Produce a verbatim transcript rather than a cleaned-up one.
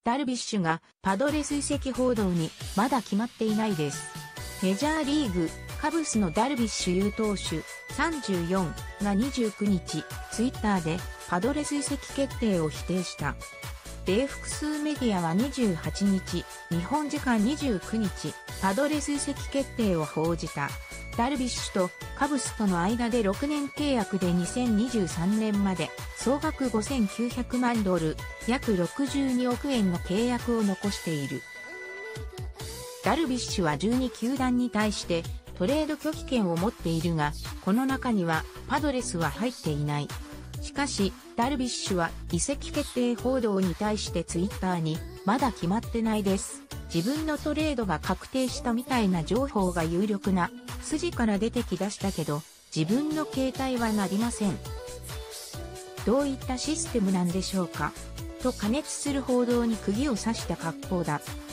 ダルビッシュがパドレス移籍報道にまだ決まっていないです。メジャーリーグ、カブスのダルビッシュ有投手さんじゅうよんがにじゅうくにち、ツイッターでパドレス移籍決定を否定した。米複数メディアはにじゅうはちにち、日本時間にじゅうくにち、パドレス移籍決定を報じた。ダルビッシュとカブスとの間でろくねん契約でにせんにじゅうさんねんまで総額ごせんきゅうひゃくまんドル、約ろくじゅうにおくえんの契約を残している。ダルビッシュはじゅうにきゅうだんに対してトレード拒否権を持っているが、この中にはパドレスは入っていない。しかし、ダルビッシュは移籍決定報道に対してツイッターにまだ決まってないです。自分のトレードが確定したみたいな情報が有力な筋から出てきだしたけど、自分の携帯は鳴りません。どういったシステムなんでしょうかと過熱する報道に釘を刺した格好だ。